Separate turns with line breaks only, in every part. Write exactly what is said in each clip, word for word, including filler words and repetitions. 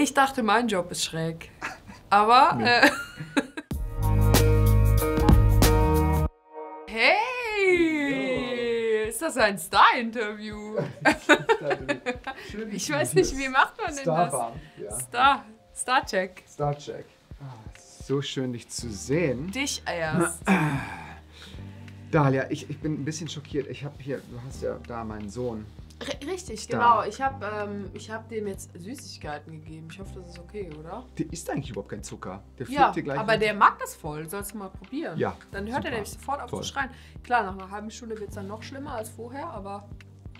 Ich dachte, mein Job ist schräg. Aber... Nee. Äh, hey! Ist das ein Star-Interview? Ich weiß nicht, wie macht man denn das? Ja. Star. Star-Check.
Star-Check. Oh, so schön, dich zu sehen.
Dich erst.
Dalia, ich, ich bin ein bisschen schockiert. Ich habe hier, du hast ja da meinen Sohn.
R richtig, Star. Genau. Ich habe ähm, hab dem jetzt Süßigkeiten gegeben. Ich hoffe, das ist okay, oder?
Der isst eigentlich überhaupt keinen Zucker. Der
ja,
dir gleich
aber der mag das voll. Sollst du mal probieren.
Ja.
Dann hört super. Er nämlich sofort auf Toll. zu schreien. Klar, nach einer halben Stunde wird es dann noch schlimmer als vorher, aber...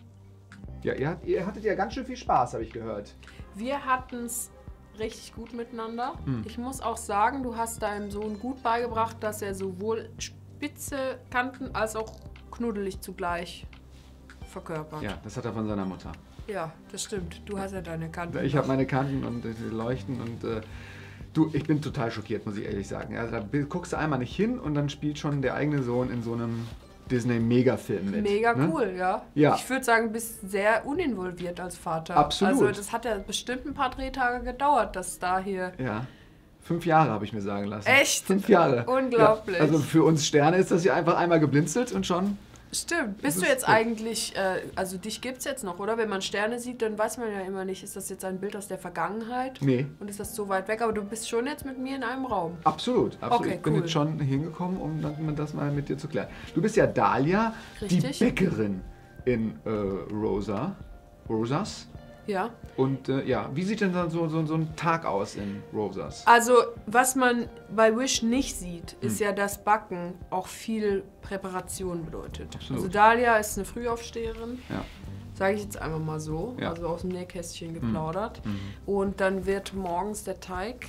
Ja, ihr, hat, ihr hattet ja ganz schön viel Spaß, habe ich gehört.
Wir hatten es richtig gut miteinander. Hm. Ich muss auch sagen, du hast deinem Sohn gut beigebracht, dass er sowohl spitze Kanten als auch knuddelig zugleich verkörpert.
Ja, das hat er von seiner Mutter.
Ja, das stimmt. Du hast ja deine Kanten.
Ich habe meine Kanten und äh, leuchten und äh, du, ich bin total schockiert, muss ich ehrlich sagen. Also, da guckst du einmal nicht hin und dann spielt schon der eigene Sohn in so einem Disney-Megafilm mit.
Mega
ne?
cool, ja.
ja.
Ich würde sagen, du bist sehr uninvolviert als Vater.
Absolut.
Also das hat ja bestimmt ein paar Drehtage gedauert, dass da hier...
Ja. Fünf Jahre habe ich mir sagen lassen.
Echt?
Fünf Jahre.
Unglaublich.
Ja. Also für uns Sterne ist das ja einfach einmal geblinzelt und schon...
Stimmt. Bist du jetzt gut. eigentlich, äh, also dich gibt es jetzt noch, oder? Wenn man Sterne sieht, dann weiß man ja immer nicht, ist das jetzt ein Bild aus der Vergangenheit?
Nee.
Und ist das so weit weg? Aber du bist schon jetzt mit mir in einem Raum.
Absolut, absolut.
Okay,
ich bin
cool.
jetzt schon hingekommen, um das mal mit dir zu klären. Du bist ja Dalia, Richtig. die Bäckerin in äh, Rosa. Rosas.
Ja.
Und äh, ja, wie sieht denn dann so, so, so ein Tag aus in Rosas?
Also, was man bei Wish nicht sieht, ist hm. ja, dass Backen auch viel Präparation bedeutet.
Absolut.
Also Dalia ist eine Frühaufsteherin,
ja.
sage ich jetzt einfach mal so,
ja.
also aus dem Nähkästchen geplaudert.
Hm.
Und dann wird morgens der Teig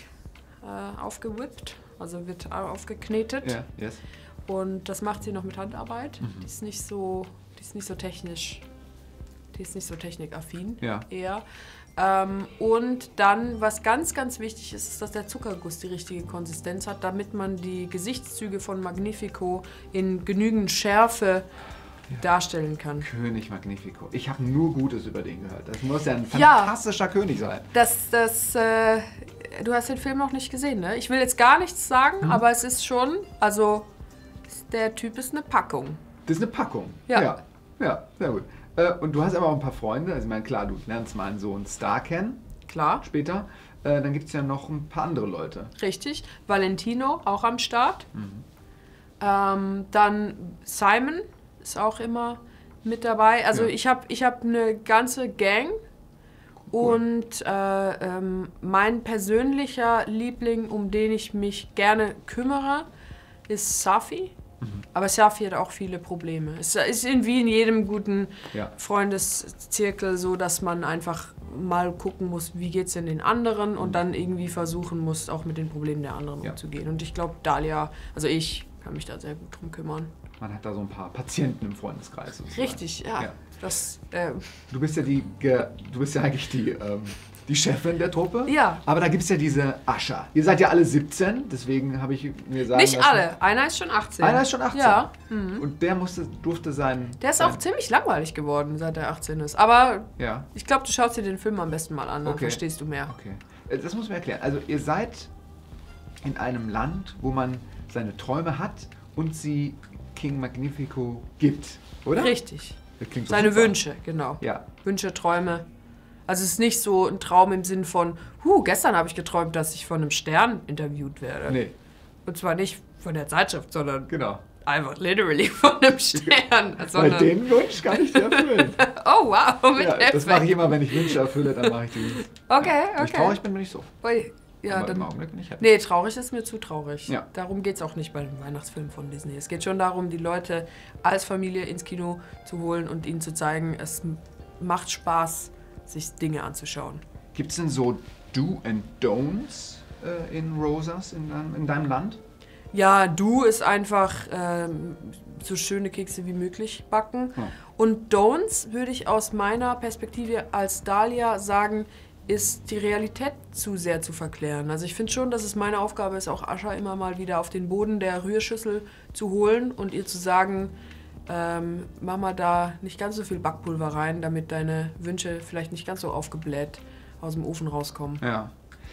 äh, aufgewippt, also wird aufgeknetet.
Ja. Yes.
Und das macht sie noch mit Handarbeit.
Mhm.
Die ist nicht so, die ist nicht so technisch. Die ist nicht so technikaffin,
ja.
eher. Ähm, und dann, was ganz, ganz wichtig ist, ist, dass der Zuckerguss die richtige Konsistenz hat, damit man die Gesichtszüge von Magnifico in genügend Schärfe ja. darstellen kann.
König Magnifico. Ich habe nur Gutes über den gehört. Das muss ja ein fantastischer ja, König sein.
Das, das, äh, du hast den Film noch nicht gesehen, ne? Ich will jetzt gar nichts sagen, hm. aber es ist schon, also der Typ ist eine Packung.
Das ist eine Packung?
Ja.
Ja, ja sehr gut. Und du hast aber auch ein paar Freunde, also ich meine, klar, du lernst meinen Sohn Star kennen.
Klar.
Später. Äh, dann gibt es ja noch ein paar andere Leute.
Richtig. Valentino, auch am Start.
Mhm.
Ähm, dann Simon ist auch immer mit dabei. Also ja. ich habe ich hab eine ganze Gang. Cool. Und äh, ähm, mein persönlicher Liebling, um den ich mich gerne kümmere, ist Safi. Mhm. Aber Safi hat auch viele Probleme. Es ist wie in jedem guten
ja.
Freundeszirkel so, dass man einfach mal gucken muss, wie geht es denn den anderen und dann irgendwie versuchen muss, auch mit den Problemen der anderen
ja.
umzugehen. Und ich glaube, Dalia, also ich kann mich da sehr gut drum kümmern.
Man hat da so ein paar Patienten im Freundeskreis. Sozusagen.
Richtig, ja. ja. Das, äh,
du bist ja die, du bist ja eigentlich die, ähm, die Chefin der Truppe.
Ja.
Aber da gibt es ja diese Ascha. Ihr seid ja alle siebzehn, deswegen habe ich mir sagen
Nicht
lassen,
alle, einer ist schon achtzehn.
Einer ist schon achtzehn?
Ja. Mhm.
Und der musste, durfte sein...
Der ist
sein
auch ziemlich langweilig geworden, seit er achtzehn ist. Aber
ja.
ich glaube, du schaust dir den Film am besten mal an, dann
okay.
verstehst du mehr.
Okay. Das muss man erklären. Also ihr seid in einem Land, wo man seine Träume hat und sie King Magnifico gibt, oder?
Richtig.
Das
seine
super.
Wünsche, genau.
Ja.
Wünsche, Träume. Also es ist nicht so ein Traum im Sinn von, huh, gestern habe ich geträumt, dass ich von einem Stern interviewt werde.
Nee.
Und zwar nicht von der Zeitschrift, sondern
genau.
einfach literally von einem Stern.
Weil den Wunsch kann ich dir erfüllen.
Oh wow, mit
ja, Das mache ich immer, wenn ich Wünsche erfülle, dann mache ich die.
Okay, okay.
Wenn ich traurig bin, bin ich so.
Ui. Ja,
aber
dann,
im Augenblick bin ich happy.
Nee, traurig ist mir zu traurig.
Ja.
Darum geht es auch nicht bei dem Weihnachtsfilm von Disney. Es geht schon darum, die Leute als Familie ins Kino zu holen und ihnen zu zeigen, es macht Spaß, sich Dinge anzuschauen.
Gibt es denn so Do and Don'ts äh, in Rosas, in deinem, in deinem Land?
Ja, Do ist einfach ähm, so schöne Kekse wie möglich backen.
Oh.
Und Don'ts würde ich aus meiner Perspektive als Dalia sagen, ist die Realität zu sehr zu verklären. Also ich finde schon, dass es meine Aufgabe ist, auch Ascha immer mal wieder auf den Boden der Rührschüssel zu holen und ihr zu sagen, ähm, mach mal da nicht ganz so viel Backpulver rein, damit deine Wünsche vielleicht nicht ganz so aufgebläht aus dem Ofen rauskommen.
Ja.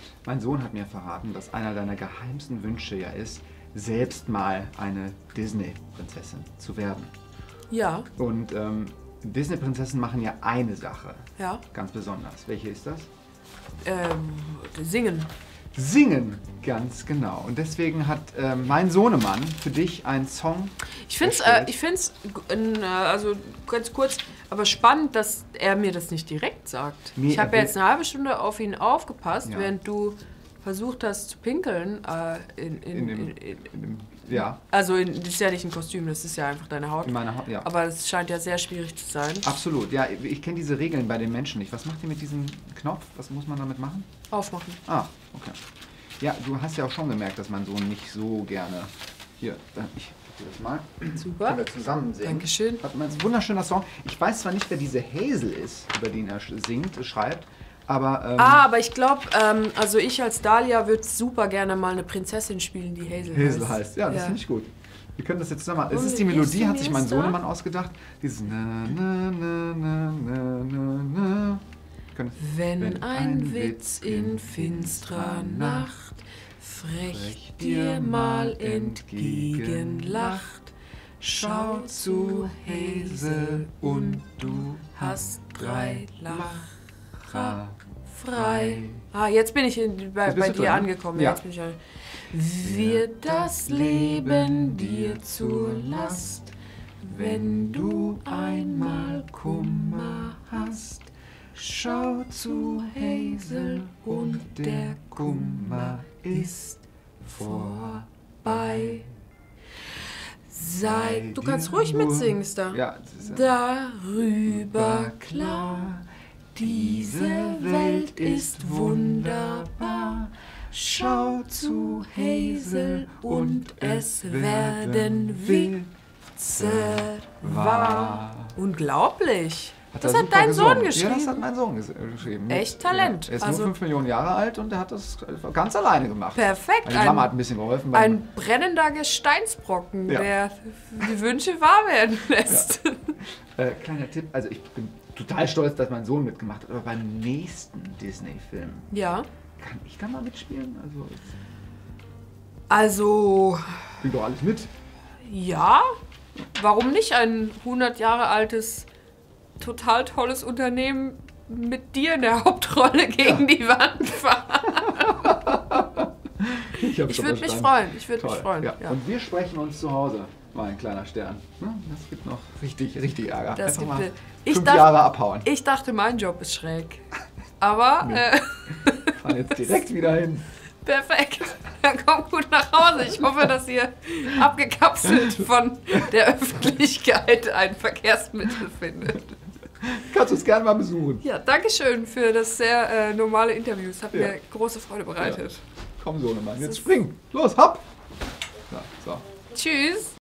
Mein Sohn hat mir verraten, dass einer deiner geheimsten Wünsche ja ist, selbst mal eine Disney-Prinzessin zu werden.
Ja.
Und ähm, Disney-Prinzessinnen machen ja eine Sache
Ja.
ganz besonders. Welche ist das?
Ähm, singen.
Singen, ganz genau. Und deswegen hat äh, mein Sohnemann für dich einen Song
Ich finde es, äh,
erstellt.
ich find's, äh, also ganz kurz, aber spannend, dass er mir das nicht direkt sagt.
Nee,
ich habe
er
ja jetzt eine halbe Stunde auf ihn aufgepasst,
Ja.
während du versucht hast zu pinkeln. Äh, in, in,
in dem,
in, in,
in dem, ja,
also in, das ist ja nicht ein Kostüm, das ist ja einfach deine Haut.
in meiner Haut, ja.
Aber es scheint ja sehr schwierig zu sein.
Absolut, ja, ich kenne diese Regeln bei den Menschen nicht. Was macht ihr mit diesem Knopf? Was muss man damit machen?
Aufmachen.
Ah, okay. Ja, du hast ja auch schon gemerkt, dass mein Sohn nicht so gerne... Hier, dann ich gebe dir das mal.
Super.
Können wir zusammen singen.
Dankeschön.
Hat ein wunderschöner Song. Ich weiß zwar nicht, wer diese Hazel ist, über den er singt, schreibt, aber... Ähm,
Ah, aber ich glaube, ähm, also ich als Dahlia würde super gerne mal eine Prinzessin spielen, die Hazel,
Hazel
heißt.
heißt. Ja, das finde ich gut. Wir können das jetzt zusammen machen. Es
Und
ist die
wie
Melodie,
ist
hat
die
sich mein
nächste?
Sohnemann ausgedacht. Dieses na na na na na na na. Wir können-
Wenn ein Witz in finstrer Nacht frech dir mal entgegenlacht, schau zu Hazel und du hast drei Lacher frei. Ah, jetzt bin ich in, bei,
Jetzt bist
bei
du
dir
drin, ne?
angekommen.
Ja.
Jetzt bin ich an- Wird das Leben dir zur Last, wenn du einmal Kummer hast? Schau zu Hazel und der Kummer ist vorbei. Sei, du kannst ruhig mitsingen, Star.
Ja, das ist ja
Darüber klar, diese Welt ist wunderbar. Schau zu Hazel und es werden Witze wahr. Unglaublich.
Hat
Das
er
hat
super
dein Sohn
gesungen.
geschrieben.
Ja, das hat mein Sohn ges- geschrieben.
Echt Talent.
Ja, er ist
Also-
nur fünf Millionen Jahre alt und er hat das ganz alleine gemacht.
Perfekt.
Meine Mama hat ein
Ein,
bisschen geholfen. beim-
ein brennender Gesteinsbrocken,
Ja.
der die Wünsche wahr werden lässt.
Äh, kleiner Tipp, also ich bin total stolz, dass mein Sohn mitgemacht hat, aber beim nächsten Disney-Film,
Ja.
kann ich da mal mitspielen? Also, ich
Also,
spiel doch alles mit.
ja. Warum nicht ein hundert Jahre altes, total tolles Unternehmen mit dir in der Hauptrolle gegen die Wand fahren?
Ich, hab's
Ich
schon
würde mich
verstanden.
freuen. Ich würde mich
Toll.
freuen.
Ja.
Ja.
Und wir sprechen uns zu Hause, mein kleiner Stern. Ne? Das gibt noch richtig, richtig Ärger.
Das
Einfach
gibt
mal
ich
fünf
dacht-
Jahre abhauen.
Ich dachte, mein Job ist schräg. Aber äh,
Fahren jetzt direkt wieder hin.
perfekt. Dann kommt gut nach Hause. Ich hoffe, dass ihr abgekapselt von der Öffentlichkeit ein Verkehrsmittel findet.
Kannst du es gerne mal besuchen.
Ja, danke schön für das sehr äh, normale Interview. Es hat
Ja.
mir große Freude bereitet.
Komm, Sohnemann, jetzt spring. Los, hopp. So, so.
Tschüss.